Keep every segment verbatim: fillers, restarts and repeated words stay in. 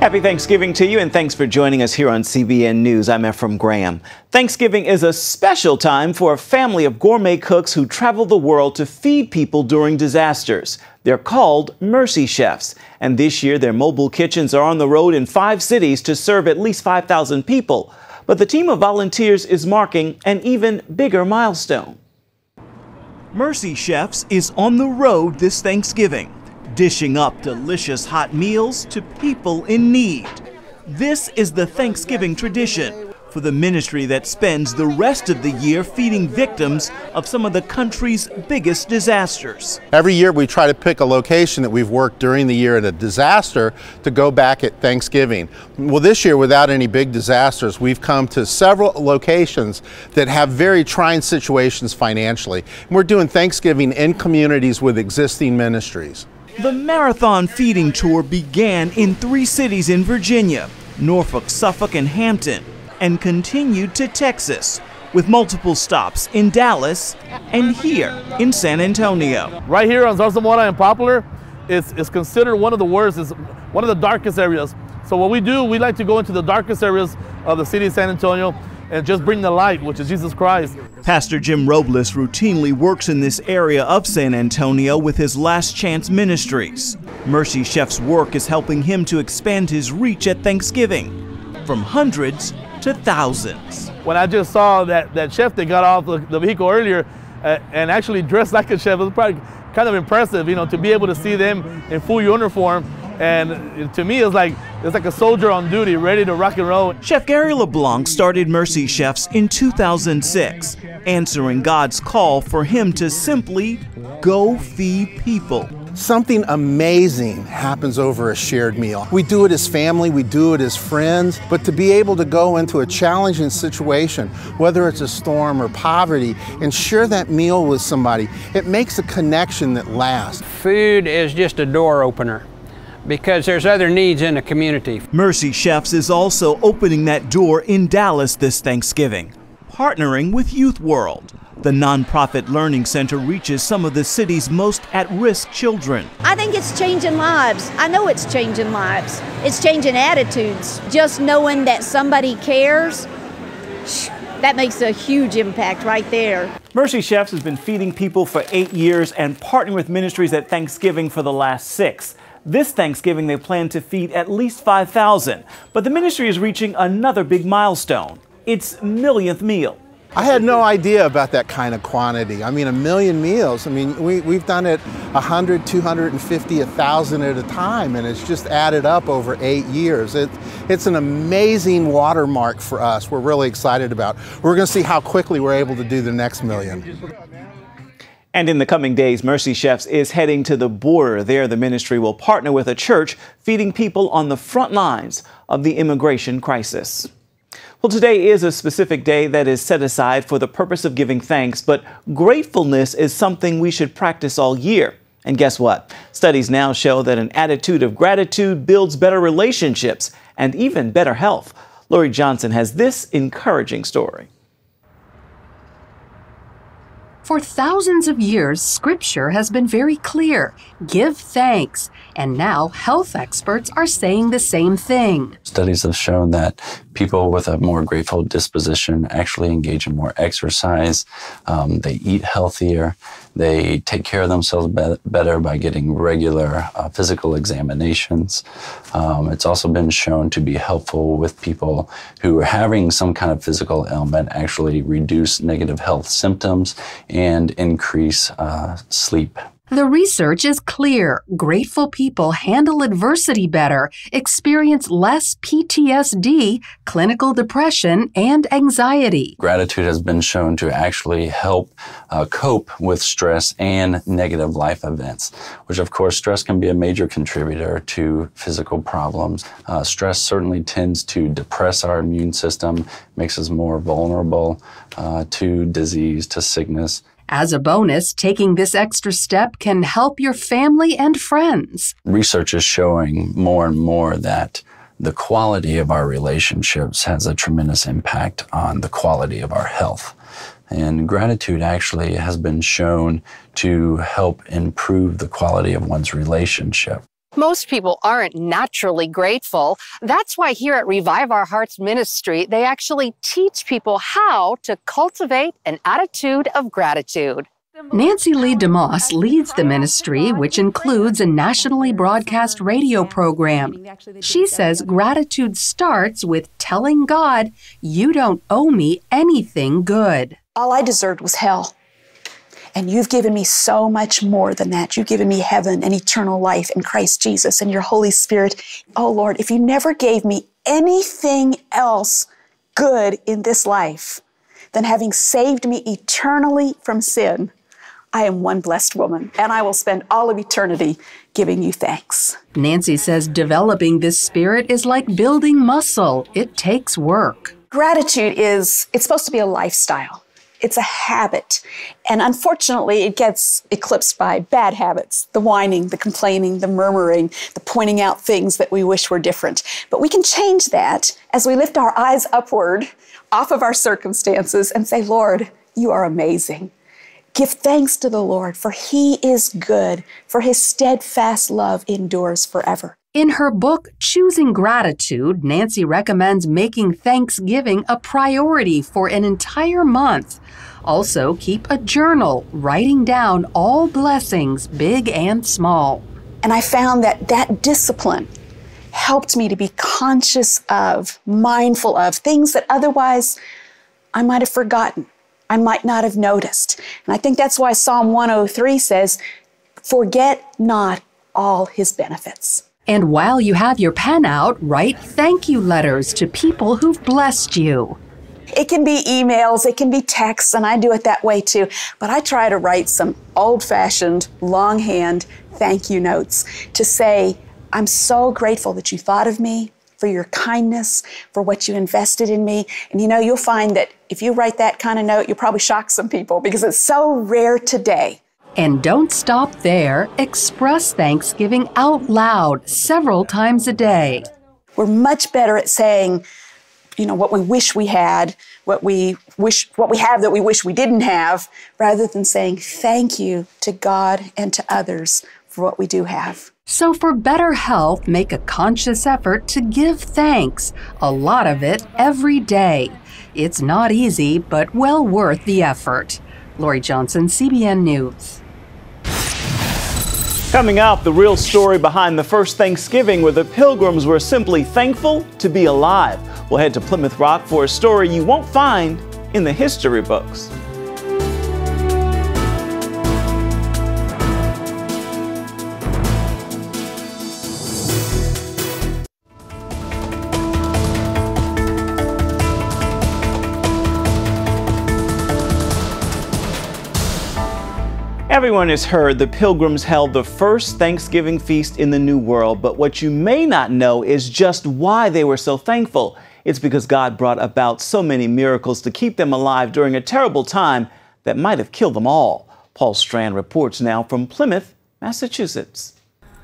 Happy Thanksgiving to you, and thanks for joining us here on C B N News. I'm Ephraim Graham. Thanksgiving is a special time for a family of gourmet cooks who travel the world to feed people during disasters. They're called Mercy Chefs, and this year their mobile kitchens are on the road in five cities to serve at least five thousand people. But the team of volunteers is marking an even bigger milestone. Mercy Chefs is on the road this Thanksgiving, dishing up delicious hot meals to people in need. This is the Thanksgiving tradition for the ministry that spends the rest of the year feeding victims of some of the country's biggest disasters. Every year we try to pick a location that we've worked during the year in a disaster to go back at Thanksgiving. Well, this year, without any big disasters, we've come to several locations that have very trying situations financially. And we're doing Thanksgiving in communities with existing ministries. The marathon feeding tour began in three cities in Virginia, Norfolk, Suffolk, and Hampton, and continued to Texas, with multiple stops in Dallas and here in San Antonio. Right here on Zarzamora and Poplar, it's, it's considered one of the worst, it's one of the darkest areas. So what we do, we like to go into the darkest areas of the city of San Antonio and just bring the light, which is Jesus Christ. Pastor Jim Robles routinely works in this area of San Antonio with his Last Chance Ministries. Mercy Chef's work is helping him to expand his reach at Thanksgiving, from hundreds to thousands. When I just saw that, that chef that got off the, the vehicle earlier uh, and actually dressed like a chef, it was probably kind of impressive, you know, to be able to see them in full uniform. And to me, it's like it's like a soldier on duty, ready to rock and roll. Chef Gary LeBlanc started Mercy Chefs in two thousand six, answering God's call for him to simply go feed people. Something amazing happens over a shared meal. We do it as family, we do it as friends, but to be able to go into a challenging situation, whether it's a storm or poverty, and share that meal with somebody, it makes a connection that lasts. Food is just a door opener, because there's other needs in the community. Mercy Chefs is also opening that door in Dallas this Thanksgiving, partnering with Youth World. The nonprofit learning center reaches some of the city's most at-risk children. I think it's changing lives. I know it's changing lives. It's changing attitudes. Just knowing that somebody cares, that makes a huge impact right there. Mercy Chefs has been feeding people for eight years and partnering with ministries at Thanksgiving for the last six. This Thanksgiving, they plan to feed at least five thousand. But the ministry is reaching another big milestone, its millionth meal. I had no idea about that kind of quantity. I mean, a million meals. I mean, we, we've done it one hundred, two hundred fifty, one thousand at a time, and it's just added up over eight years. It, it's an amazing watermark for us. We're really excited about. We're going to see how quickly we're able to do the next million. And in the coming days, Mercy Chefs is heading to the border. There, the ministry will partner with a church feeding people on the front lines of the immigration crisis. Well, today is a specific day that is set aside for the purpose of giving thanks, but gratefulness is something we should practice all year. And guess what? Studies now show that an attitude of gratitude builds better relationships and even better health. Lori Johnson has this encouraging story. For thousands of years, Scripture has been very clear. Give thanks. And now health experts are saying the same thing. Studies have shown that people with a more grateful disposition actually engage in more exercise. Um, they eat healthier. They take care of themselves be better by getting regular uh, physical examinations. Um, it's also been shown to be helpful with people who are having some kind of physical ailment, actually reduce negative health symptoms and increase uh, sleep. The research is clear. Grateful people handle adversity better, experience less P T S D, clinical depression, and anxiety. Gratitude has been shown to actually help uh, cope with stress and negative life events, which of course stress can be a major contributor to physical problems. Uh, stress certainly tends to depress our immune system, makes us more vulnerable uh, to disease, to sickness. As a bonus, taking this extra step can help your family and friends. Research is showing more and more that the quality of our relationships has a tremendous impact on the quality of our health. And gratitude actually has been shown to help improve the quality of one's relationship. Most people aren't naturally grateful. That's why here at Revive Our Hearts Ministry, they actually teach people how to cultivate an attitude of gratitude. Nancy Lee DeMoss leads the ministry, which includes a nationally broadcast radio program. She says gratitude starts with telling God, "You don't owe me anything good." All I deserved was hell. And you've given me so much more than that. You've given me heaven and eternal life in Christ Jesus and your Holy Spirit. Oh Lord, if you never gave me anything else good in this life than having saved me eternally from sin, I am one blessed woman, and I will spend all of eternity giving you thanks. Nancy says developing this spirit is like building muscle. It takes work. Gratitude is, it's supposed to be a lifestyle. It's a habit. And unfortunately, it gets eclipsed by bad habits, the whining, the complaining, the murmuring, the pointing out things that we wish were different. But we can change that as we lift our eyes upward off of our circumstances and say, Lord, you are amazing. Give thanks to the Lord, for he is good, for his steadfast love endures forever. In her book, Choosing Gratitude, Nancy recommends making Thanksgiving a priority for an entire month. Also, keep a journal, writing down all blessings, big and small. And I found that that discipline helped me to be conscious of, mindful of things that otherwise I might have forgotten. I might not have noticed. And I think that's why Psalm one oh three says, forget not all his benefits. And while you have your pen out, write thank you letters to people who've blessed you. It can be emails, it can be texts, and I do it that way too. But I try to write some old-fashioned, longhand thank you notes to say, I'm so grateful that you thought of me, for your kindness, for what you invested in me. And you know, you'll find that if you write that kind of note, you'll probably shock some people because it's so rare today. And don't stop there. Express Thanksgiving out loud several times a day. We're much better at saying, you know, what we wish we had, what we wish, what we have that we wish we didn't have, rather than saying thank you to God and to others for what we do have. So for better health, make a conscious effort to give thanks, a lot of it every day. It's not easy, but well worth the effort. Lori Johnson, C B N News. Coming up, the real story behind the first Thanksgiving where the Pilgrims were simply thankful to be alive. We'll head to Plymouth Rock for a story you won't find in the history books. Everyone has heard the Pilgrims held the first Thanksgiving feast in the New World, but what you may not know is just why they were so thankful. It's because God brought about so many miracles to keep them alive during a terrible time that might have killed them all. Paul Strand reports now from Plymouth, Massachusetts.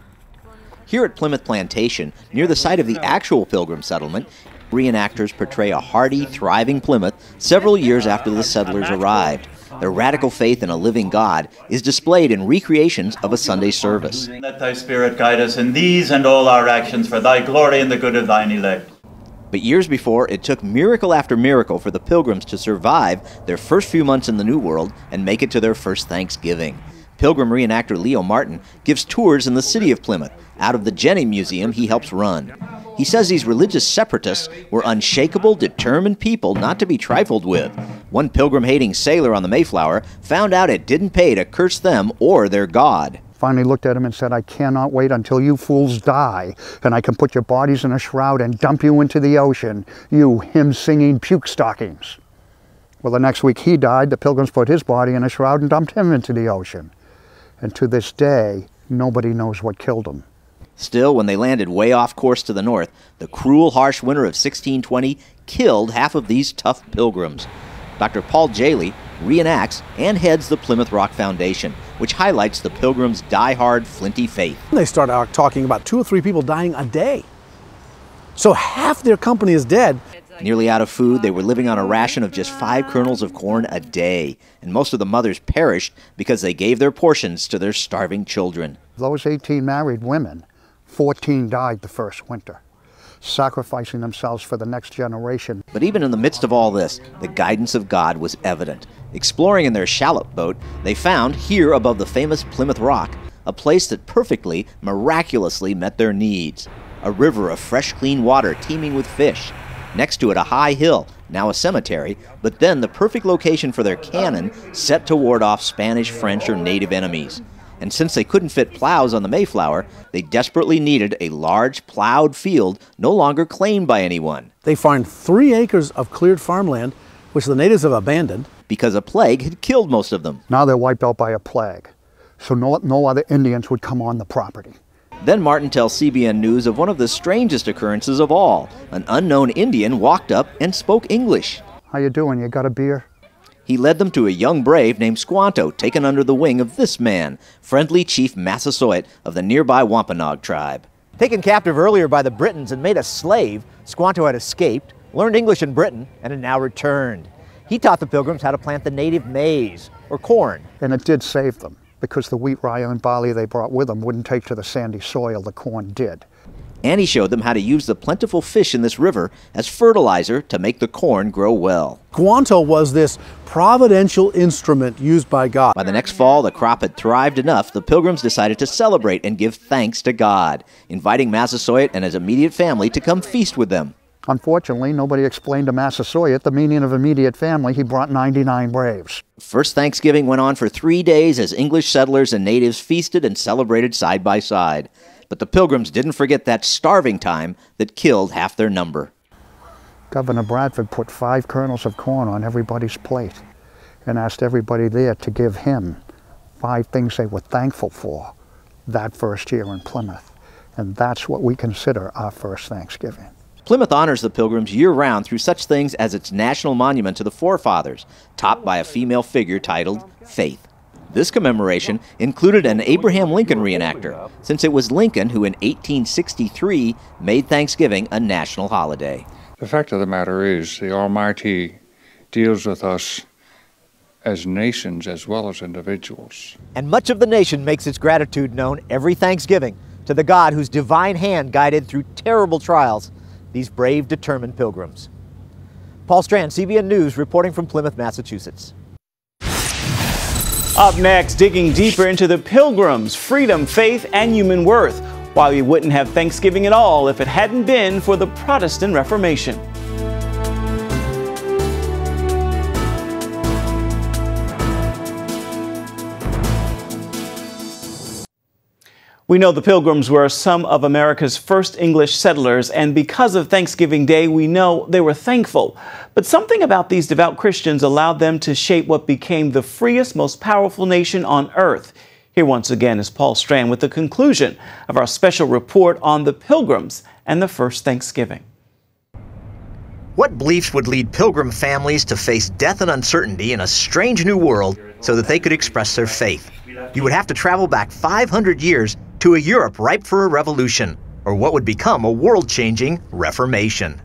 Here at Plymouth Plantation, near the site of the actual Pilgrim settlement, reenactors portray a hardy, thriving Plymouth several years after the settlers arrived. Their radical faith in a living God is displayed in recreations of a Sunday service. Let thy Spirit guide us in these and all our actions for thy glory and the good of thine elect. But years before, it took miracle after miracle for the Pilgrims to survive their first few months in the New World and make it to their first Thanksgiving. Pilgrim reenactor Leo Martin gives tours in the city of Plymouth out of the Jenny Museum he helps run. He says these religious separatists were unshakable, determined people not to be trifled with. One pilgrim-hating sailor on the Mayflower found out it didn't pay to curse them or their God. Finally looked at him and said, I cannot wait until you fools die, and I can put your bodies in a shroud and dump you into the ocean, you hymn-singing puke stockings. Well, the next week he died, the Pilgrims put his body in a shroud and dumped him into the ocean. And to this day, nobody knows what killed him. Still, when they landed way off course to the north, the cruel, harsh winter of sixteen twenty killed half of these tough pilgrims. Doctor Paul Jaley reenacts and heads the Plymouth Rock Foundation, which highlights the Pilgrims' die-hard, flinty faith. They start out talking about two or three people dying a day. So half their company is dead. Nearly out of food, they were living on a ration of just five kernels of corn a day, and most of the mothers perished because they gave their portions to their starving children. Those eighteen married women fourteen died the first winter, sacrificing themselves for the next generation. But even in the midst of all this, the guidance of God was evident. Exploring in their shallop boat, they found, here above the famous Plymouth Rock, a place that perfectly, miraculously met their needs. A river of fresh, clean water teeming with fish. Next to it, a high hill, now a cemetery, but then the perfect location for their cannon set to ward off Spanish, French, or native enemies. And since they couldn't fit plows on the Mayflower, they desperately needed a large plowed field no longer claimed by anyone. They find three acres of cleared farmland, which the natives have abandoned. Because a plague had killed most of them. Now they're wiped out by a plague, so no, no other Indians would come on the property. Then Martin tells C B N News of one of the strangest occurrences of all. An unknown Indian walked up and spoke English. How you doing? You got a beer? He led them to a young brave named Squanto, taken under the wing of this man, friendly Chief Massasoit of the nearby Wampanoag tribe. Taken captive earlier by the Britons and made a slave, Squanto had escaped, learned English in Britain, and had now returned. He taught the Pilgrims how to plant the native maize, or corn. And it did save them, because the wheat, rye, and barley they brought with them wouldn't take to the sandy soil the corn did. And he showed them how to use the plentiful fish in this river as fertilizer to make the corn grow well. Squanto was this providential instrument used by God. By the next fall, the crop had thrived enough, the Pilgrims decided to celebrate and give thanks to God, inviting Massasoit and his immediate family to come feast with them. Unfortunately, nobody explained to Massasoit the meaning of immediate family. He brought ninety-nine braves. First Thanksgiving went on for three days as English settlers and natives feasted and celebrated side by side. But the Pilgrims didn't forget that starving time that killed half their number. Governor Bradford put five kernels of corn on everybody's plate and asked everybody there to give him five things they were thankful for that first year in Plymouth. And that's what we consider our first Thanksgiving. Plymouth honors the Pilgrims year-round through such things as its national monument to the forefathers, topped by a female figure titled Faith. This commemoration included an Abraham Lincoln reenactor, since it was Lincoln who in eighteen sixty-three made Thanksgiving a national holiday. The fact of the matter is, the Almighty deals with us as nations as well as individuals. And much of the nation makes its gratitude known every Thanksgiving to the God whose divine hand guided through terrible trials these brave, determined Pilgrims. Paul Strand, C B N News, reporting from Plymouth, Massachusetts. Up next, digging deeper into the Pilgrims' freedom, faith, and human worth. Why we wouldn't have Thanksgiving at all if it hadn't been for the Protestant Reformation. We know the Pilgrims were some of America's first English settlers, and because of Thanksgiving Day, we know they were thankful. But something about these devout Christians allowed them to shape what became the freest, most powerful nation on earth. Here once again is Paul Strand with the conclusion of our special report on the Pilgrims and the first Thanksgiving. What beliefs would lead Pilgrim families to face death and uncertainty in a strange new world so that they could express their faith? You would have to travel back five hundred years to a Europe ripe for a revolution, or what would become a world-changing Reformation.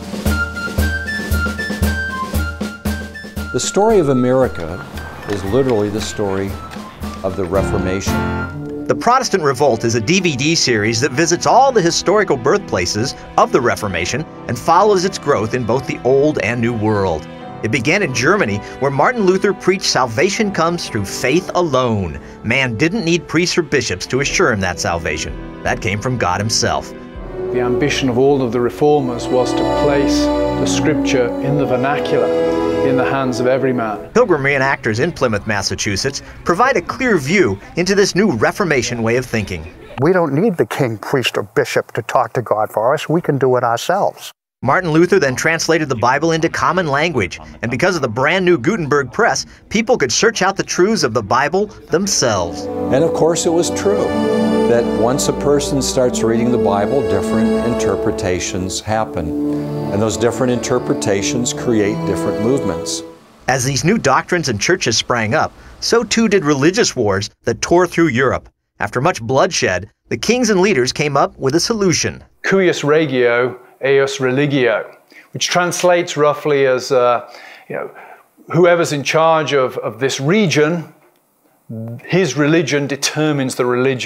The story of America is literally the story of the Reformation. The Protestant Revolt is a D V D series that visits all the historical birthplaces of the Reformation and follows its growth in both the Old and New World. It began in Germany, where Martin Luther preached salvation comes through faith alone. Man didn't need priests or bishops to assure him that salvation. That came from God himself. The ambition of all of the reformers was to place the scripture in the vernacular, in the hands of every man. Pilgrim reenactors in Plymouth, Massachusetts provide a clear view into this new Reformation way of thinking. We don't need the king, priest, or bishop to talk to God for us. We can do it ourselves. Martin Luther then translated the Bible into common language, and because of the brand new Gutenberg press, people could search out the truths of the Bible themselves. And of course it was true that once a person starts reading the Bible, different interpretations happen. And those different interpretations create different movements. As these new doctrines and churches sprang up, so too did religious wars that tore through Europe. After much bloodshed, the kings and leaders came up with a solution. Cuius regio, eius religio, which translates roughly as, uh, you know, whoever's in charge of, of this region, his religion determines the religion.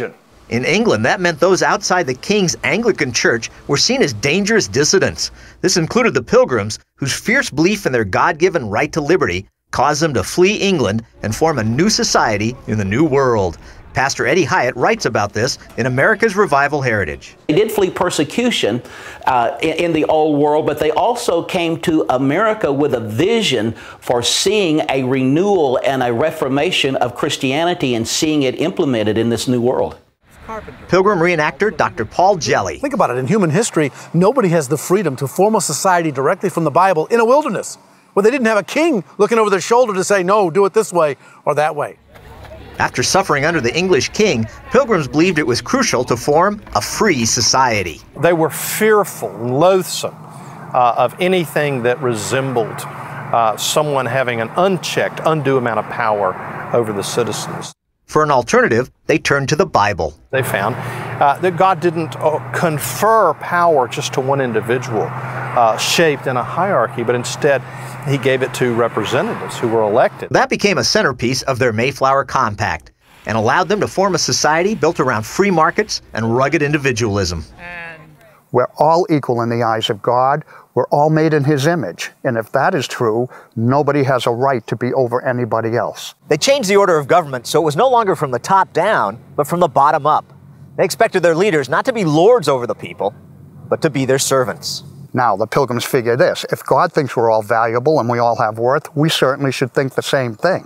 In England, that meant those outside the King's Anglican Church were seen as dangerous dissidents. This included the Pilgrims, whose fierce belief in their God-given right to liberty caused them to flee England and form a new society in the New World. Pastor Eddie Hyatt writes about this in America's Revival Heritage. They did flee persecution uh, in, in the old world, but they also came to America with a vision for seeing a renewal and a reformation of Christianity and seeing it implemented in this new world. Pilgrim reenactor Doctor Paul Jelly. Think about it. In human history, nobody has the freedom to form a society directly from the Bible in a wilderness, where they didn't have a king looking over their shoulder to say, no, do it this way or that way. After suffering under the English king, Pilgrims believed it was crucial to form a free society. They were fearful, loathsome uh, of anything that resembled uh, someone having an unchecked, undue amount of power over the citizens. For an alternative, they turned to the Bible. They found uh, that God didn't uh, confer power just to one individual, uh, shaped in a hierarchy, but instead he gave it to representatives who were elected. That became a centerpiece of their Mayflower Compact and allowed them to form a society built around free markets and rugged individualism. We're all equal in the eyes of God. We're all made in His image. And if that is true, nobody has a right to be over anybody else. They changed the order of government so it was no longer from the top down, but from the bottom up. They expected their leaders not to be lords over the people, but to be their servants. Now, the Pilgrims figure this: if God thinks we're all valuable and we all have worth, we certainly should think the same thing.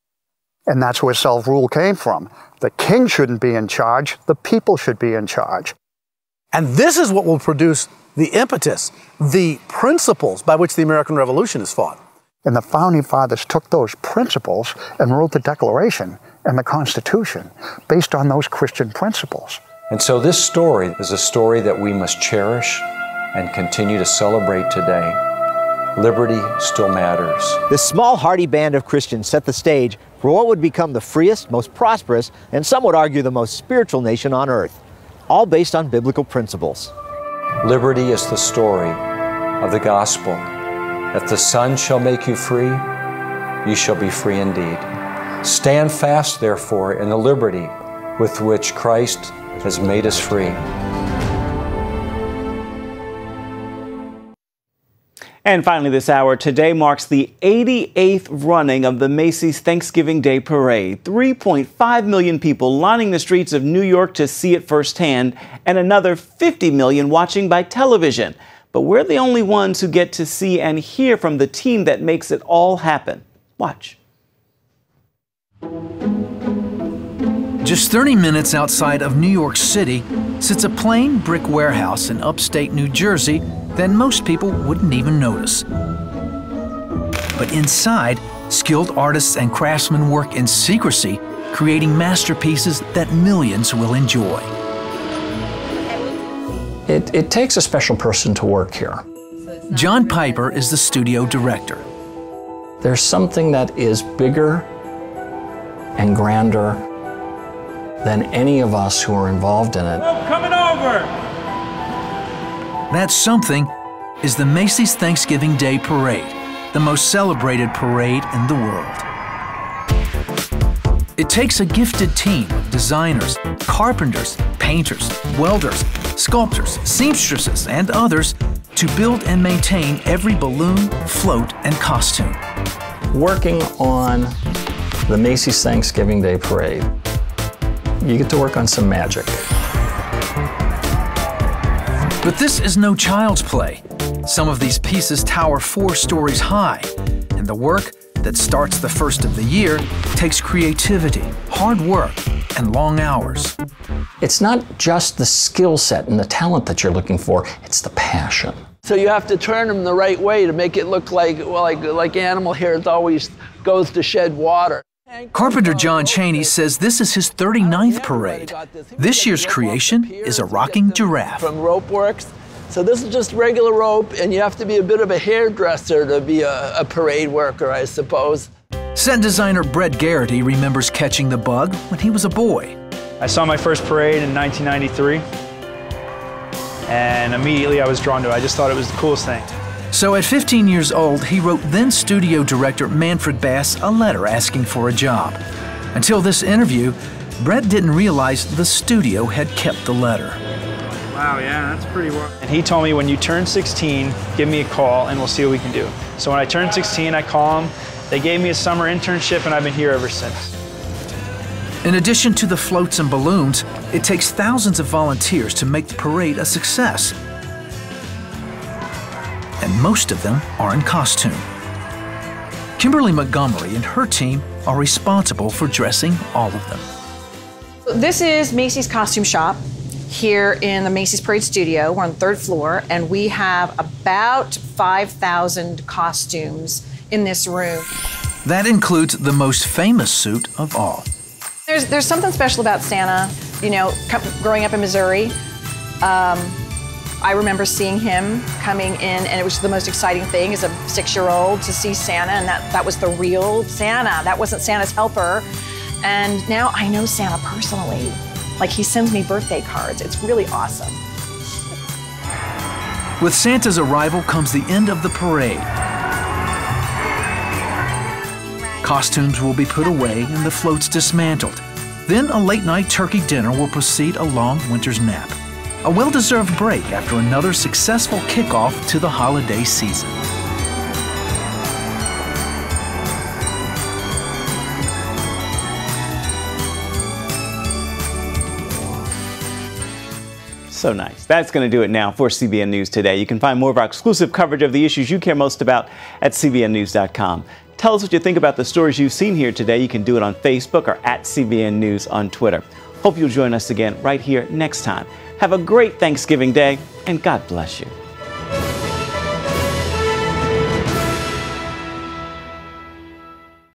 And that's where self-rule came from. The king shouldn't be in charge, the people should be in charge. And this is what will produce the impetus, the principles by which the American Revolution is fought. And the Founding Fathers took those principles and wrote the Declaration and the Constitution based on those Christian principles. And so this story is a story that we must cherish and continue to celebrate today. Liberty still matters. This small, hardy band of Christians set the stage for what would become the freest, most prosperous, and some would argue the most spiritual nation on earth, all based on biblical principles. Liberty is the story of the gospel. If the Son shall make you free, you shall be free indeed. Stand fast, therefore, in the liberty with which Christ has made us free. And finally this hour, today marks the eighty-eighth running of the Macy's Thanksgiving Day Parade. three point five million people lining the streets of New York to see it firsthand, and another fifty million watching by television. But we're the only ones who get to see and hear from the team that makes it all happen. Watch. Just thirty minutes outside of New York City sits a plain brick warehouse in upstate New Jersey that most people wouldn't even notice. But inside, skilled artists and craftsmen work in secrecy, creating masterpieces that millions will enjoy. It, it takes a special person to work here. John Piper is the studio director. There's something that is bigger and grander than any of us who are involved in it. Oh, coming over! That something is the Macy's Thanksgiving Day Parade, the most celebrated parade in the world. It takes a gifted team of designers, carpenters, painters, welders, sculptors, seamstresses, and others to build and maintain every balloon, float, and costume. Working on the Macy's Thanksgiving Day Parade, you get to work on some magic. But this is no child's play. Some of these pieces tower four stories high, and the work that starts the first of the year takes creativity, hard work, and long hours. It's not just the skill set and the talent that you're looking for, it's the passion. So you have to turn them the right way to make it look like, well, like, like animal hair always goes to shed water. Carpenter John Chaney says this is his thirty-ninth parade. This year's creation is a rocking giraffe. From Rope Works. So this is just regular rope, and you have to be a bit of a hairdresser to be a, a parade worker, I suppose. Set designer Brett Garrity remembers catching the bug when he was a boy. I saw my first parade in nineteen ninety-three, and immediately I was drawn to it. I just thought it was the coolest thing. So at fifteen years old, he wrote then studio director Manfred Bass a letter asking for a job. Until this interview, Brett didn't realize the studio had kept the letter. Wow, yeah, that's pretty wild. And he told me, when you turn sixteen, give me a call and we'll see what we can do. So when I turned sixteen, I call them. They gave me a summer internship and I've been here ever since. In addition to the floats and balloons, it takes thousands of volunteers to make the parade a success. And most of them are in costume. Kimberly Montgomery and her team are responsible for dressing all of them. This is Macy's Costume Shop here in the Macy's Parade Studio. We're on the third floor, and we have about five thousand costumes in this room. That includes the most famous suit of all. There's, there's something special about Santa. You know, growing up in Missouri, um, I remember seeing him coming in, and it was the most exciting thing as a six-year-old to see Santa, and that, that was the real Santa. That wasn't Santa's helper. And now I know Santa personally. Like, he sends me birthday cards. It's really awesome. With Santa's arrival comes the end of the parade. Costumes will be put away and the floats dismantled. Then a late-night turkey dinner will precede a long winter's nap. A well-deserved break after another successful kickoff to the holiday season. So nice. That's going to do it now for C B N News Today. You can find more of our exclusive coverage of the issues you care most about at C B N news dot com. Tell us what you think about the stories you've seen here today. You can do it on Facebook or at C B N News on Twitter. Hope you'll join us again right here next time. Have a great Thanksgiving Day, and God bless you.